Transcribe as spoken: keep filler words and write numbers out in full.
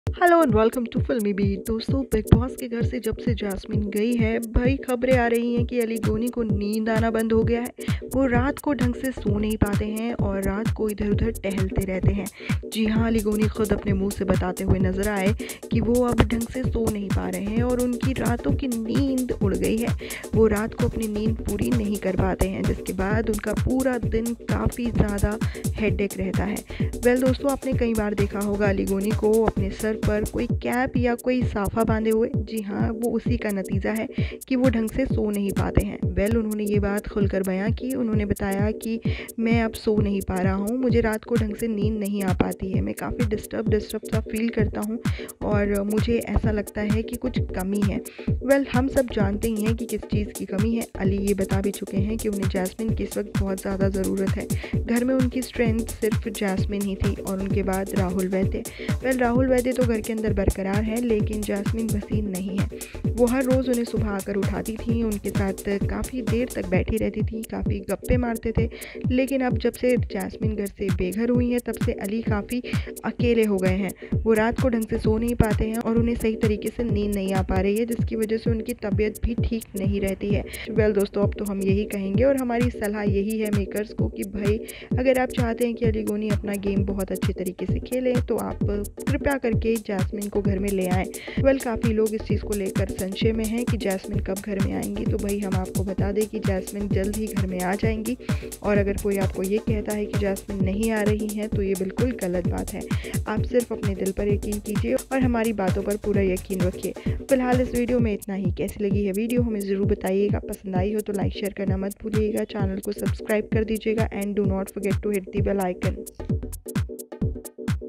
Hello and welcome to Filmibeat. दोस्तों, बिग बॉस के घर से जब से जैस्मिन गई है, भाई खबरें आ रही हैं कि अली गोनी को नींद आना बंद हो गया है। वो रात को ढंग से सो नहीं पाते हैं और रात को इधर उधर टहलते रहते हैं। जी हाँ, अली गोनी खुद अपने मुंह से बताते हुए नजर आए कि वो अब ढंग से सो नहीं पा रहे हैं और उनकी रातों की नींद उड़ गई है। वो रात को अपनी नींद पूरी नहीं कर पाते हैं, जिसके बाद उनका पूरा दिन काफ़ी ज़्यादा हेडेक रहता है। वेल दोस्तों, आपने कई बार देखा होगा अली गोनी को अपने सर पर कोई कैप या कोई साफा बांधे हुए। जी हाँ, वो उसी का नतीजा है कि वो ढंग से सो नहीं पाते हैं। वेल उन्होंने ये बात खुलकर बयां की। उन्होंने बताया कि मैं अब सो नहीं पा रहा हूँ, मुझे रात को ढंग से नींद नहीं आ पाती है, मैं काफ़ी डिस्टर्ब डिस्टर्ब सा फील करता हूँ और मुझे ऐसा लगता है कि कुछ कमी है। वेल हम सब जानते ही हैं कि किस चीज़ की कमी है। अली ये बता भी चुके हैं कि उन्हें जैस्मिन की इस वक्त बहुत ज़्यादा ज़रूरत है। घर में उनकी स्ट्रेंथ सिर्फ जैस्मिन ही थी और उनके बाद राहुल वैद्य। वेल राहुल वैद्य तो घर के अंदर बरकरार है, लेकिन जैस्मिन वसीन नहीं है। वो हर रोज़ उन्हें सुबह आकर उठाती थी, उनके साथ काफ़ी देर तक बैठी रहती थी, काफ़ी गप्पे मारते थे। लेकिन अब जब से जैस्मिन घर से बेघर हुई है, तब से अली काफ़ी अकेले हो गए हैं। वो रात को ढंग से सो नहीं पाते हैं और उन्हें सही तरीके से नींद नहीं आ पा रही है, जिसकी वजह से उनकी तबीयत भी ठीक नहीं रहती है। वेल दोस्तों, अब तो हम यही कहेंगे और हमारी सलाह यही है मेकर्स को कि भाई अगर आप चाहते हैं कि अली गोनी अपना गेम बहुत अच्छे तरीके से खेलें, तो आप कृपया करके जैस्मिन को घर में ले आएँ। वेल काफ़ी लोग इस चीज़ को लेकर संशय में हैं कि जैस्मिन कब घर में आएंगी, तो भाई हम आपको बता दें कि जैस्मिन जल्द ही घर में आ जाएंगी। और अगर कोई आपको ये कहता है कि जैस्मिन नहीं आ रही हैं, तो ये बिल्कुल गलत बात है। आप सिर्फ अपने दिल पर यकीन कीजिए और हमारी बातों पर पूरा यकीन रखिए। फिलहाल इस वीडियो में इतना ही। कैसी लगी है वीडियो हमें ज़रूर बताइएगा। पसंद आई हो तो लाइक शेयर करना मत भूलिएगा, चैनल को सब्सक्राइब कर दीजिएगा and do not forget to hit the bell icon.